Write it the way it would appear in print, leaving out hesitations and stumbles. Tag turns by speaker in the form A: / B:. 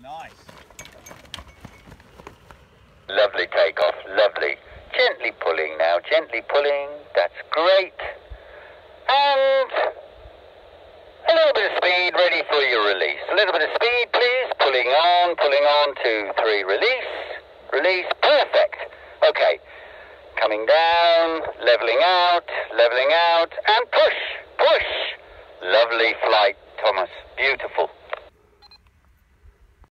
A: Nice.
B: Lovely takeoff, lovely. Gently pulling now, gently pulling. That's great. And a little bit of speed, ready for your release. A little bit of speed, please. Pulling on, 2, 3, release. Release, perfect. Okay, coming down, leveling out, and push, push. Lovely flight, Thomas, beautiful.